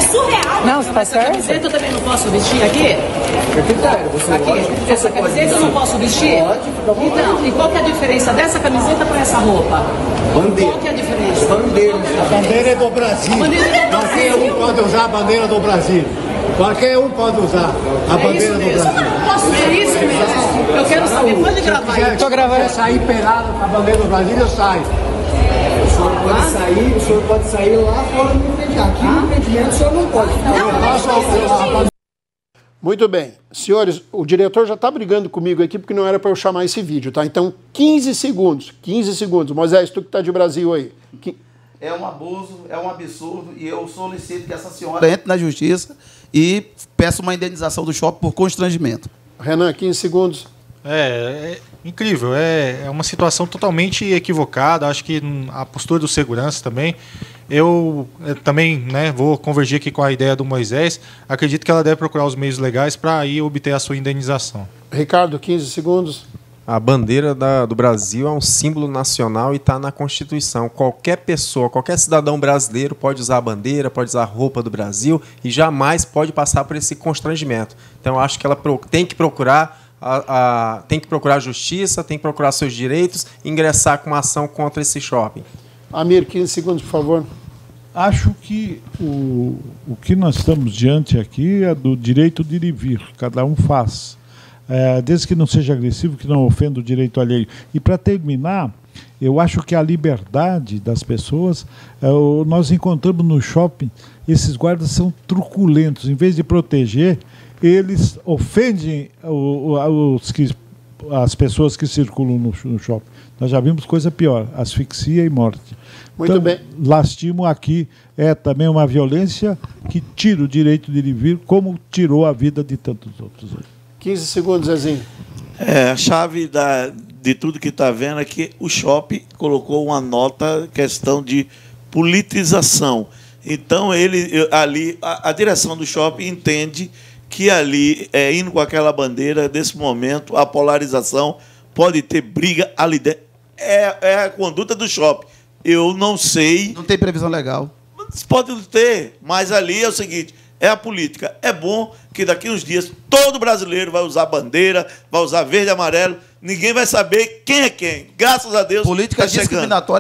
É surreal. Não, você tá essa certo. camiseta eu também não posso vestir aqui? Aqui, essa camiseta eu não posso vestir? Então, e qual que é a diferença dessa camiseta para essa roupa? Bandeira. Qual que é a diferença? Bandeira. A bandeira é do Brasil. Qualquer um pode usar a bandeira do Brasil. Qualquer um pode usar a bandeira do Brasil. Posso ver isso mesmo? Eu quero saber. Pode gravar aí. Tô gravando. Se sair pelado com a bandeira do Brasil, eu saio. O senhor pode sair lá fora do impedimento. Aqui no impedimento o senhor não pode. Muito bem. Senhores, o diretor já está brigando comigo aqui porque não era para eu chamar esse vídeo, tá? Então, 15 segundos. 15 segundos. Moisés, tu que está de Brasil aí. É um abuso, é um absurdo e eu solicito que essa senhora entre na justiça e peça uma indenização do shopping por constrangimento. Renan, 15 segundos. É incrível, é uma situação totalmente equivocada. Acho que a postura do segurança também. Eu também, né, vou convergir aqui com a ideia do Moisés. Acredito que ela deve procurar os meios legais para aí obter a sua indenização. Ricardo, 15 segundos. A bandeira do Brasil é um símbolo nacional e está na Constituição. Qualquer pessoa, qualquer cidadão brasileiro pode usar a bandeira, pode usar a roupa do Brasil e jamais pode passar por esse constrangimento. Então, eu acho que ela tem que procurar a justiça, tem que procurar seus direitos e ingressar com uma ação contra esse shopping. Amir, 15 segundos, por favor. Acho que o que nós estamos diante aqui é do direito de ir e vir. Cada um faz. Desde que não seja agressivo, que não ofenda o direito alheio. E, para terminar, eu acho que a liberdade das pessoas, nós encontramos no shopping, esses guardas são truculentos. Em vez de proteger, eles ofendem as pessoas que circulam no shopping. Nós já vimos coisa pior, asfixia e morte. Muito então, bem. Lastimo aqui é também uma violência que tira o direito de ir e vir, como tirou a vida de tantos outros. 15 segundos, Zezinho. A chave de tudo que está vendo é que o shopping colocou uma nota, questão de politização. Então, a direção do shopping entende que ali, indo com aquela bandeira, nesse momento, a polarização pode ter briga ali dentro. É a conduta do shopping. Eu não sei... Não tem previsão legal. Pode ter, mas ali é o seguinte, é a política. É bom que daqui uns dias todo brasileiro vai usar bandeira, vai usar verde e amarelo, ninguém vai saber quem é quem. Graças a Deus, política tá chegando. discriminatória.